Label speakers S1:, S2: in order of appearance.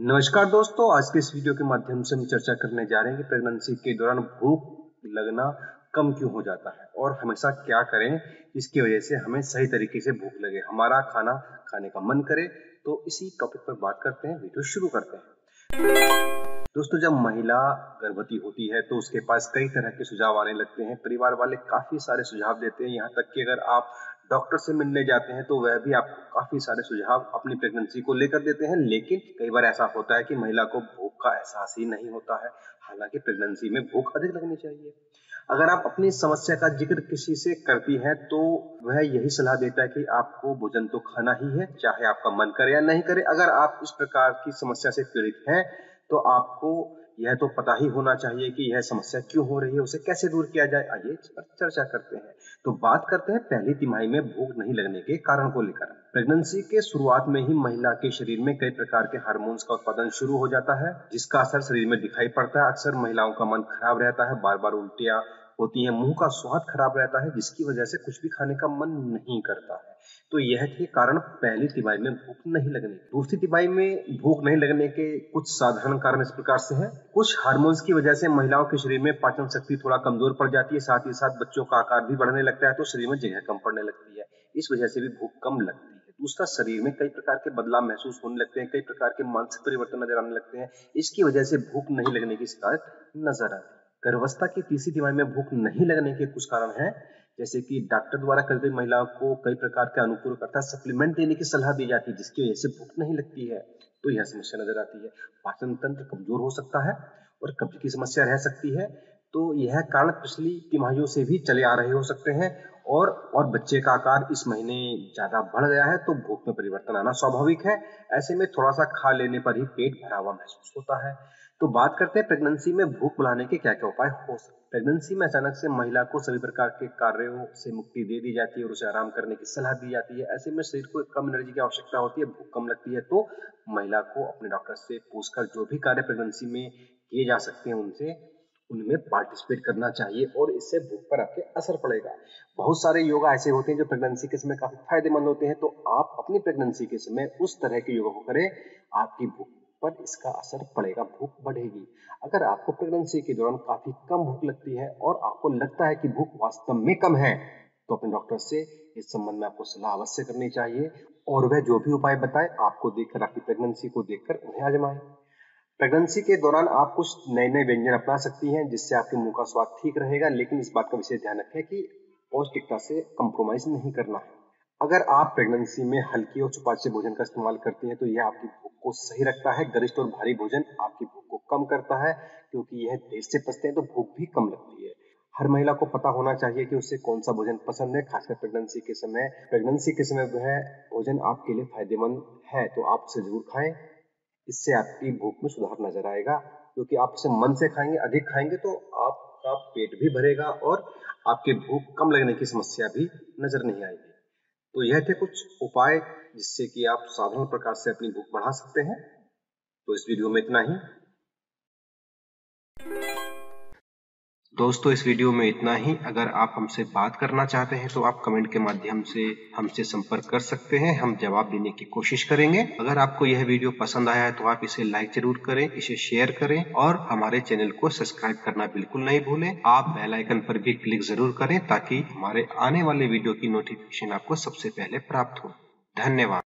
S1: नमस्कार दोस्तों, आज के इस वीडियो के माध्यम से हम चर्चा करने जा रहे हैं कि प्रेगनेंसी के दौरान भूख लगना कम क्यों हो जाता है और हमेशा क्या करें जिसकी वजह से हमें सही तरीके से भूख लगे, हमारा खाना खाने का मन करे। तो इसी टॉपिक पर बात करते हैं, वीडियो शुरू करते हैं। दोस्तों, जब महिला गर्भवती होती है तो उसके पास कई तरह के सुझाव आने लगते हैं। परिवार वाले काफी सारे सुझाव देते हैं, यहाँ तक कि अगर आप डॉक्टर से मिलने जाते हैं तो वह भी आपको काफी सारे सुझाव अपनी प्रेगनेंसी को लेकर देते हैं। लेकिन कई बार ऐसा होता है कि महिला को भूख का एहसास ही नहीं होता है, हालांकि प्रेगनेंसी में भूख अधिक लगनी चाहिए। अगर आप अपनी समस्या का जिक्र किसी से करती हैं तो वह यही सलाह देता है कि आपको भोजन तो खाना ही है, चाहे आपका मन करे या नहीं करे। अगर आप इस प्रकार की समस्या से पीड़ित हैं तो आपको यह तो पता ही होना चाहिए कि यह समस्या क्यों हो रही है, उसे कैसे दूर किया जाए। आइए इस पर चर्चा करते हैं। तो बात करते हैं पहली तिमाही में भूख नहीं लगने के कारण को लेकर। प्रेगनेंसी के शुरुआत में ही महिला के शरीर में कई प्रकार के हार्मोन्स का उत्पादन शुरू हो जाता है, जिसका असर शरीर में दिखाई पड़ता है। अक्सर महिलाओं का मन खराब रहता है, बार बार उल्टियां होती हैं, मुंह का स्वाद खराब रहता है, जिसकी वजह से कुछ भी खाने का मन नहीं करता है। तो यह थे कारण पहली तिमाही में भूख नहीं लगने। दूसरी तिमाही में भूख नहीं लगने के कुछ साधारण कारण इस प्रकार से हैं। कुछ हार्मोन्स की वजह से महिलाओं के शरीर में पाचन शक्ति थोड़ा कमजोर पड़ जाती है, साथ ही साथ बच्चों का आकार भी बढ़ने लगता है तो शरीर में जगह कम पड़ने लगती है, इस वजह से भी भूख कम लगती है। दूसरा, शरीर में कई प्रकार के बदलाव महसूस होने लगते हैं, कई प्रकार के मानसिक परिवर्तन नजर आने लगते हैं, इसकी वजह से भूख नहीं लगने की शिकायत नजर आती है। गर्भावस्था की तीसरी तिमाही में भूख नहीं लगने के कुछ कारण हैं, जैसे कि डॉक्टर द्वारा कभी महिलाओं को कई प्रकार के अनुपूरक अर्थात सप्लीमेंट देने की सलाह दी जाती है, जिसकी वजह से भूख नहीं लगती है, तो यह समस्या नजर आती है। पाचन तंत्र कमजोर हो सकता है और कब्ज की समस्या रह सकती है, तो यह कारण पिछली तिमाहियों से भी चले आ रहे हो सकते हैं। और बच्चे का आकार इस महीने ज्यादा बढ़ गया है तो भूख में परिवर्तन आना स्वाभाविक है। ऐसे में थोड़ा सा खा लेने पर ही पेट भरा हुआ महसूस होता है। तो बात करते हैं प्रेगनेंसी में भूख बुलाने के क्या क्या उपाय हो सकते हैं। प्रेगनेंसी में अचानक से महिला को सभी प्रकार के कार्यों से मुक्ति दे दी जाती है और उसे आराम करने की सलाह दी जाती है। ऐसे में शरीर को कम एनर्जी की आवश्यकता होती है, भूख कम लगती है, तो महिला को अपने डॉक्टर से पूछकर जो भी कार्य प्रेगनेंसी में किए जा सकते हैं उनमें पार्टिसिपेट करना चाहिए और इससे भूख पर आपके असर पड़ेगा। बहुत सारे योगा ऐसे होते हैं जो प्रेगनेंसी के समय काफी फायदेमंद होते हैं, तो आप अपनी प्रेगनेंसी के समय उस तरह के योगा को करें, आपकी भूख पर इसका असर पड़ेगा, भूख बढ़ेगी। अगर आपको प्रेगनेंसी के दौरान काफी कम भूख लगती है और आपको लगता है कि भूख वास्तव में कम है, तो अपने डॉक्टर से इस संबंध में आपको सलाह अवश्य करनी चाहिए और वह जो भी उपाय बताए आपको देखकर, आपकी प्रेगनेंसी को देखकर उन्हें आजमाएं। प्रेगनेंसी के दौरान आप कुछ नए नए व्यंजन अपना सकती हैं जिससे आपके मुंह का स्वाद ठीक रहेगा, लेकिन इस बात का विशेष ध्यान रखें कि पौष्टिकता से कंप्रोमाइज नहीं करना है। अगर आप प्रेगनेंसी में हल्की और सुपाच्य भोजन का इस्तेमाल करती हैं तो यह आपकी भूख को सही रखता है। गरिष्ठ और भारी भोजन आपकी भूख को कम करता है, क्योंकि यह देर से पचते हैं तो भूख भी कम लगती है। हर महिला को पता होना चाहिए कि उसे कौन सा भोजन पसंद है, खासकर प्रेगनेंसी के समय। प्रेगनेंसी के समय वह भोजन आपके लिए फायदेमंद है तो आप उसे जरूर खाएं। इससे आपकी भूख में सुधार नजर आएगा, क्योंकि आप उसे मन से खाएंगे, अधिक खाएंगे तो आपका पेट भी भरेगा और आपके भूख कम लगने की समस्या भी नजर नहीं आएगी। तो यह थे कुछ उपाय जिससे कि आप साधारण प्रकार से अपनी भूख बढ़ा सकते हैं। तो इस वीडियो में इतना ही दोस्तों, इस वीडियो में इतना ही। अगर आप हमसे बात करना चाहते हैं तो आप कमेंट के माध्यम से हमसे संपर्क कर सकते हैं, हम जवाब देने की कोशिश करेंगे। अगर आपको यह वीडियो पसंद आया है तो आप इसे लाइक जरूर करें, इसे शेयर करें और हमारे चैनल को सब्सक्राइब करना बिल्कुल नहीं भूलें। आप बेल आइकन पर भी क्लिक जरूर करें ताकि हमारे आने वाले वीडियो की नोटिफिकेशन आपको सबसे पहले प्राप्त हो। धन्यवाद।